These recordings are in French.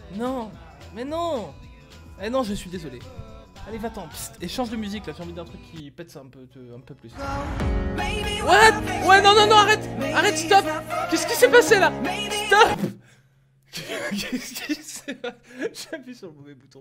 Non. Mais non. Eh non, je suis désolé. Allez, va-t'en. Et change de musique là, j'ai envie d'un truc qui pète ça un peu plus. What? Ouais, non, non, non, arrête. Arrête, stop. Qu'est-ce qui s'est passé là? Stop. Qu'est-ce qui s'est passé? J'appuie sur le mauvais bouton.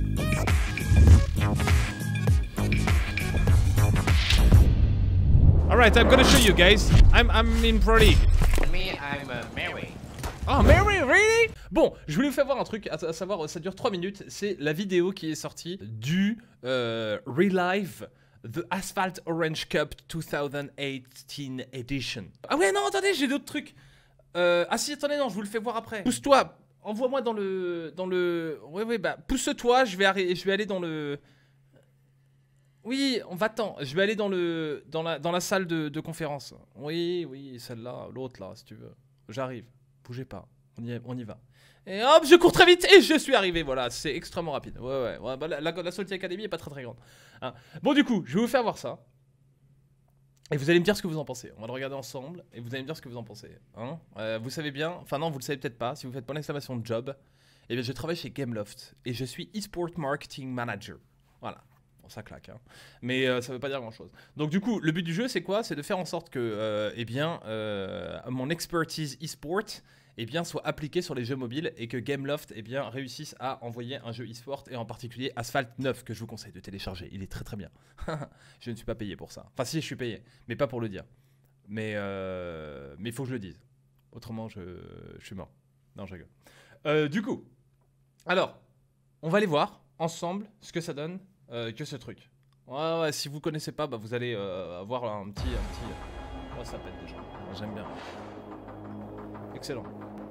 Alright, I'm gonna show you guys. I'm in Pro League. Me, I'm Mary. Oh, Mary, really? Bon, je voulais vous faire voir un truc, à savoir, ça dure 3 minutes. C'est la vidéo qui est sortie du Relive The Asphalt Orange Cup 2018 Edition. Ah ouais, non, attendez, j'ai d'autres trucs. Ah si, attendez, non, je vous le fais voir après. Pousse-toi, envoie-moi dans le... Ouais, bah, pousse-toi, je vais aller dans le... Oui, on va-t'en. Je vais aller dans la salle de conférence. Oui, celle-là, l'autre là, si tu veux. J'arrive. Bougez pas. On y va. Et hop, je cours très vite et je suis arrivé. Voilà, c'est extrêmement rapide. Ouais, bah, la Salty Academy est pas très grande. Hein. Bon, du coup, je vais vous faire voir ça. Et vous allez me dire ce que vous en pensez. On va le regarder ensemble et vous allez me dire ce que vous en pensez. Hein, vous savez bien, enfin non, vous le savez peut-être pas. Si vous faites pas l'exclamation de job, eh bien je travaille chez Gameloft et je suis eSport Marketing Manager. Voilà. Ça claque, hein. Mais ça veut pas dire grand chose. Donc du coup, le but du jeu c'est quoi? C'est de faire en sorte que mon expertise e-sport soit appliquée sur les jeux mobiles et que Gameloft réussisse à envoyer un jeu e-sport et en particulier Asphalt 9 que je vous conseille de télécharger. Il est très très bien. Je ne suis pas payé pour ça. Enfin si, je suis payé, mais pas pour le dire. Mais il faut que je le dise. Autrement je suis mort. Non, je rigole. Du coup, alors, on va aller voir ensemble ce que ça donne. Que ce truc. Ouais, si vous connaissez pas, bah vous allez avoir un petit... Oh, ça pète déjà. J'aime bien. Excellent.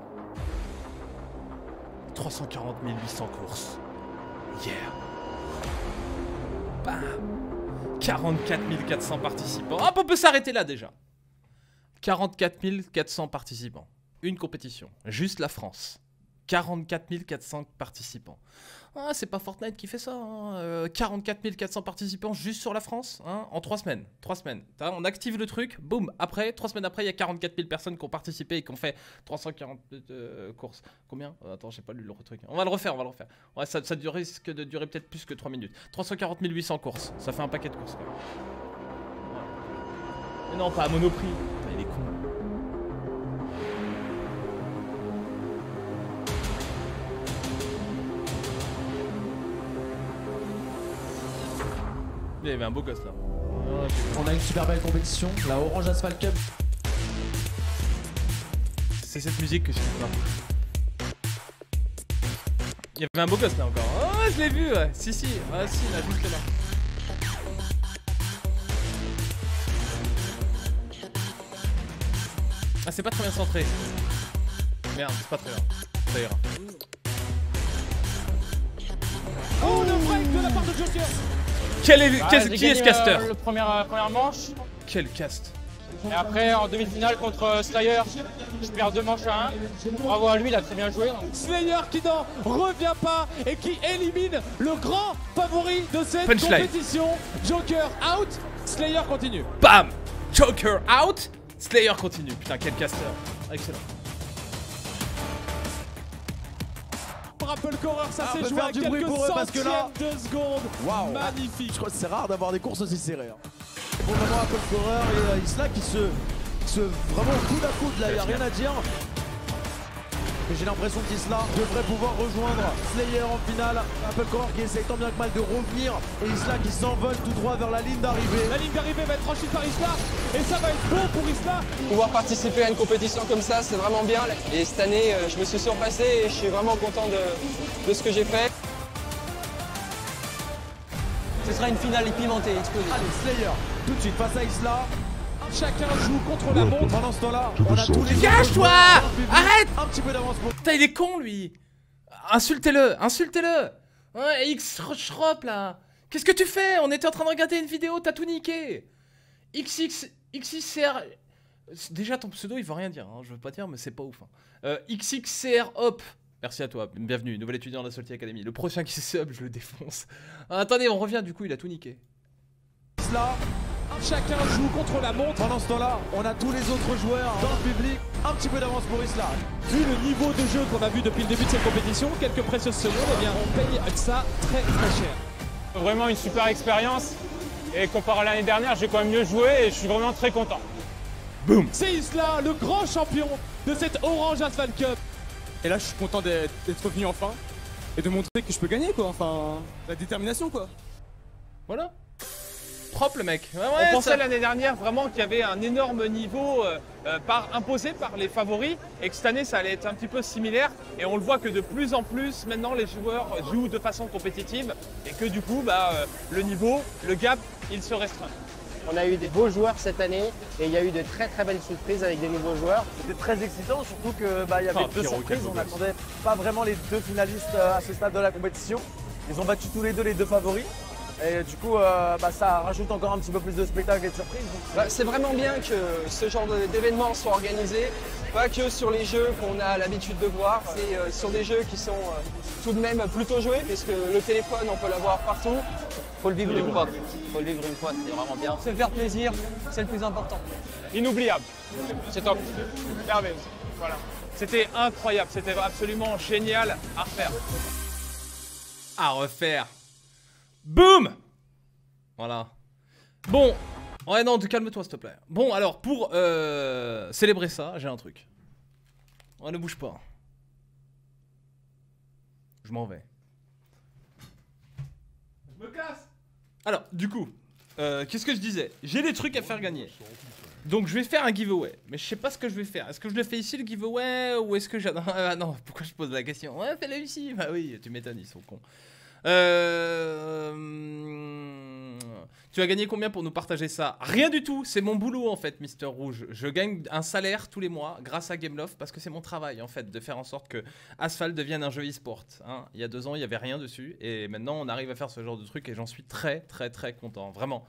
340 800 courses. Yeah. Bam. 44 400 participants. Hop, on peut s'arrêter là déjà. 44 400 participants. Une compétition. Juste la France. 44 400 participants. Ah, c'est pas Fortnite qui fait ça. Hein. 44 400 participants juste sur la France, hein, en 3 semaines. 3 semaines. On active le truc, boum. Après, 3 semaines après, il y a 44 000 personnes qui ont participé et qui ont fait 340 courses. Combien? Attends, j'ai pas lu le truc. On va le refaire. Ouais, ça risque de durer peut-être plus que 3 minutes. 340 800 courses. Ça fait un paquet de courses quand même. Ouais. Mais non, pas à Monoprix. Putain, il est con. Il y avait un beau gosse là. On a une super belle compétition, la Orange Asphalt Cup. C'est cette musique que je kiffe pas. Il y avait un beau gosse là encore. Oh, je l'ai vu, ouais. Si, là, juste là. Ah, c'est pas très bien centré. Merde, c'est pas très bien. Ça ira. Oh, le break de la part de Joker. Qui est ce caster? Première manche. Quel cast? Et après en demi-finale contre Slayer, je perds 2 manches à 1. Bravo à lui, il a très bien joué. Slayer qui n'en revient pas et qui élimine le grand favori de cette compétition. Joker out, Slayer continue. Bam! Joker out, Slayer continue. Putain, quel caster. Excellent. Apple Corer, ça s'est joué à du bruit quelques pour eux parce que là, centièmes de seconde. Waouh, magnifique. Je crois que c'est rare d'avoir des courses aussi serrées. Pour le moment, Apple Corer et Isla qui se vraiment coude à coude là, il n'y a rien à dire. Et j'ai l'impression qu'Isla devrait pouvoir rejoindre Slayer en finale. Apple Corer qui essaye tant bien que mal de revenir et Isla qui s'envole tout droit vers la ligne d'arrivée. La ligne d'arrivée va être franchie par Isla et ça va être bon pour Isla. Pouvoir participer à une compétition comme ça, c'est vraiment bien. Et cette année, je me suis surpassé et je suis vraiment content de ce que j'ai fait. Ce sera une finale pimentée, explosive. Allez, Slayer, tout de suite face à Isla. Chacun joue contre la montre. Pendant ce temps-là, on a tous les... Dégage-toi! Arrête! Un petit peu d'avance pour... Putain, il est con lui! Insultez-le! Ouais, X-Shrop là! Qu'est-ce que tu fais? On était en train de regarder une vidéo, t'as tout niqué! XXCR... Déjà ton pseudo il veut rien dire, hein. Je veux pas dire mais c'est pas ouf. Hein. XXCR Hop! Merci à toi, bienvenue, nouvel étudiant de la Salty Academy. Le prochain qui sub, je le défonce. Ah, attendez, on revient, du coup il a tout niqué. Isla Chacun joue contre la montre. Pendant ce temps-là, on a tous les autres joueurs dans le public. Un petit peu d'avance pour Isla. Vu le niveau de jeu qu'on a vu depuis le début de cette compétition, quelques précieuses secondes, eh bien on paye ça très très cher. Vraiment une super expérience. Et comparé à l'année dernière, j'ai quand même mieux joué et je suis vraiment très content. Boum. C'est Isla, le grand champion de cette Orange Asphalt Cup. Et là, je suis content d'être revenu enfin et de montrer que je peux gagner, quoi. Enfin, la détermination, quoi. Voilà. Propre le mec. Ouais, On pensait l'année dernière vraiment qu'il y avait un énorme niveau imposé par les favoris et que cette année ça allait être un petit peu similaire et on le voit que de plus en plus maintenant les joueurs jouent de façon compétitive et que du coup le niveau, le gap, il se restreint. On a eu des beaux joueurs cette année et il y a eu de très très belles surprises avec des nouveaux joueurs. C'était très excitant, surtout que il y avait deux surprises. On n'attendait pas vraiment les deux finalistes à ce stade de la compétition. Ils ont battu tous les deux favoris. Et du coup, ça rajoute encore un petit peu plus de spectacle et de surprise. C'est vraiment bien que ce genre d'événement soit organisé, pas que sur les jeux qu'on a l'habitude de voir, c'est sur des jeux qui sont tout de même plutôt joués, parce que le téléphone, on peut l'avoir partout. Faut le vivre une fois. Faut le vivre une fois, c'est vraiment bien. Se faire plaisir, c'est le plus important. Inoubliable. C'est top. Merveilleux. Voilà. C'était incroyable, c'était absolument génial à refaire. À refaire. Boum. Voilà. Bon. Ouais, non, calme-toi, s'il te plaît. Bon, alors, pour célébrer ça, j'ai un truc. On ne bouge pas. Je m'en vais. Je me casse. Alors, du coup, qu'est-ce que je disais? J'ai des trucs à faire gagner. Donc, je vais faire un giveaway. Mais je sais pas ce que je vais faire. Est-ce que je le fais ici, le giveaway? Ou est-ce que j'adore... Ah non, pourquoi je pose la question? Ouais, fais-le ici. Bah oui, tu m'étonnes, ils sont cons. Tu as gagné combien pour nous partager ça? Rien du tout, c'est mon boulot en fait, Mister Rouge. Je gagne un salaire tous les mois grâce à Gameloft parce que c'est mon travail en fait de faire en sorte que Asphalt devienne un jeu e-sport. Hein. Il y a 2 ans, il n'y avait rien dessus et maintenant on arrive à faire ce genre de truc et j'en suis très très très content, vraiment.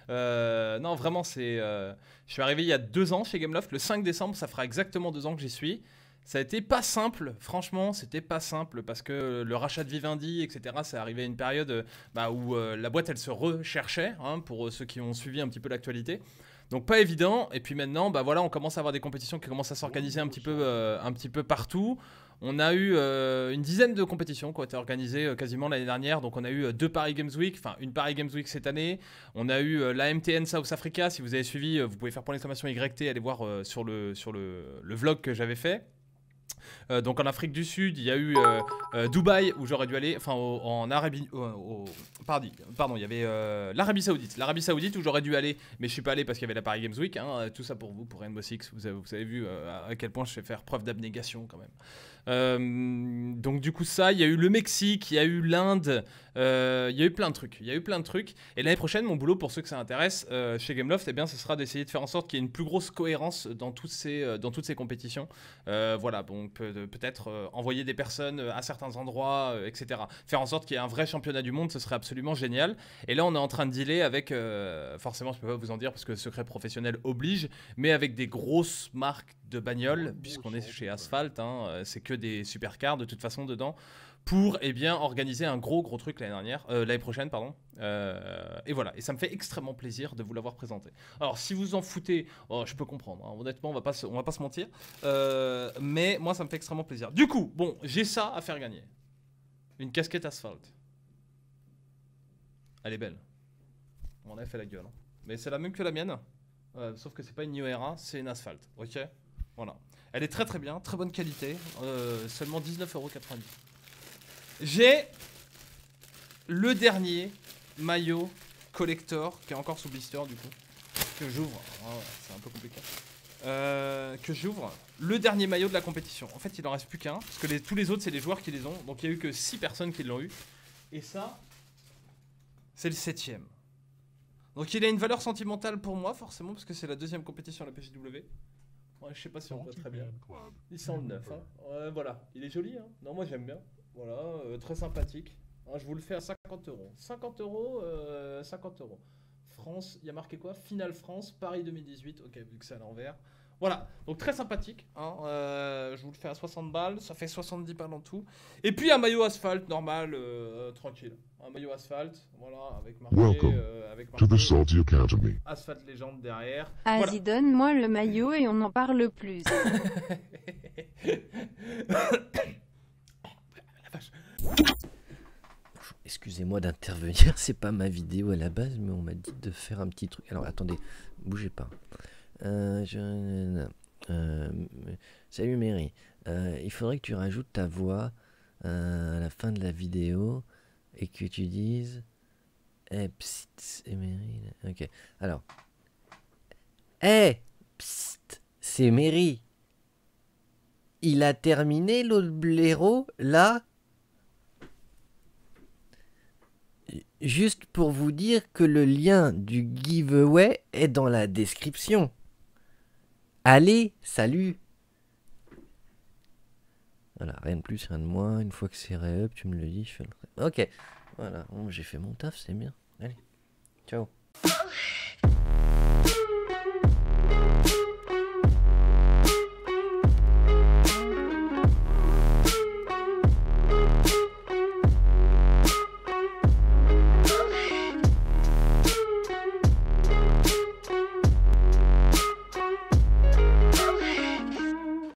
Non, vraiment, c'est. Je suis arrivé il y a 2 ans chez Gameloft, le 5 décembre, ça fera exactement 2 ans que j'y suis. Ça a été pas simple, franchement, c'était pas simple parce que le rachat de Vivendi, etc., c'est arrivé à une période où la boîte elle se recherchait, hein, pour ceux qui ont suivi un petit peu l'actualité. Donc pas évident. Et puis maintenant, voilà, on commence à avoir des compétitions qui commencent à s'organiser un petit peu partout. On a eu une dizaine de compétitions qui ont été organisées quasiment l'année dernière. Donc on a eu 2 Paris Games Week, enfin une Paris Games Week cette année. On a eu la MTN South Africa. Si vous avez suivi, vous pouvez faire %YT, allez voir sur le vlog que j'avais fait. Donc en Afrique du Sud, il y a eu Dubaï où j'aurais dû aller, enfin en Arabie, pardon, il y avait l'Arabie Saoudite où j'aurais dû aller, mais je suis pas allé parce qu'il y avait la Paris Games Week. Hein, tout ça pour vous, pour Rainbow Six, vous avez vu à quel point je sais faire preuve d'abnégation quand même. Donc du coup ça, il y a eu le Mexique, il y a eu l'Inde, il y a eu plein de trucs, Et l'année prochaine, mon boulot pour ceux que ça intéresse chez Gameloft, eh bien, ce sera d'essayer de faire en sorte qu'il y ait une plus grosse cohérence dans toutes ces compétitions. Voilà, bon, peut-être envoyer des personnes à certains endroits, etc. Faire en sorte qu'il y ait un vrai championnat du monde, ce serait absolument génial. Et là, on est en train de dealer avec, forcément, je peux pas vous en dire parce que secret professionnel oblige, mais avec des grosses marques de bagnoles, puisqu'on est chez Asphalt, hein, c'est que des supercars de toute façon dedans, pour organiser un gros truc l'année prochaine, pardon. Et voilà, et ça me fait extrêmement plaisir de vous l'avoir présenté. Alors si vous en foutez, je peux comprendre, hein. Honnêtement on va pas se mentir, mais moi ça me fait extrêmement plaisir. Du coup, bon, j'ai ça à faire gagner. Une casquette Asphalt. Elle est belle. On a fait la gueule, hein. Mais c'est la même que la mienne, sauf que c'est pas une New Era, c'est une Asphalt, ok. Voilà. Elle est très très bien, très bonne qualité, seulement 19,90 €. J'ai le dernier maillot collector qui est encore sous blister du coup, que j'ouvre, c'est un peu compliqué, que j'ouvre, le dernier maillot de la compétition. En fait il en reste plus qu'un, parce que tous les autres c'est les joueurs qui les ont, donc il n'y a eu que 6 personnes qui l'ont eu, et ça c'est le 7ème. Donc il a une valeur sentimentale pour moi forcément, parce que c'est la 2e compétition à la PJW. Ouais, je sais pas si on voit très bien. Il sent le 9, hein. Ouais, voilà, il est joli, hein. Non, moi j'aime bien. Voilà, très sympathique. Hein, je vous le fais à 50 €. 50 €, 50 €. France, il y a marqué quoi? Finale France, Paris 2018. Ok, vu que c'est à l'envers. Voilà, donc très sympathique. Hein. Je vous le fais à 60 balles, ça fait 70 balles en tout. Et puis un maillot asphalte normal, tranquille. Un maillot asphalte, voilà, avec marqué. To the Salty Academy. Asphalte légende derrière. Vas-y, voilà. donne-moi le maillot et on n'en parle plus. Excusez-moi d'intervenir, c'est pas ma vidéo à la base, mais on m'a dit de faire un petit truc. Alors attendez, bougez pas. Salut Mary, il faudrait que tu rajoutes ta voix à la fin de la vidéo et que tu dises psst, c'est Mary. Ok, alors psst, c'est Mary. Il a terminé l'autre blaireau là. Juste pour vous dire que le lien du giveaway est dans la description. Allez, salut. Voilà, rien de plus, rien de moins. Une fois que c'est re-up, tu me le dis, je fais le... Ok, voilà, bon, j'ai fait mon taf, c'est bien. Allez, ciao.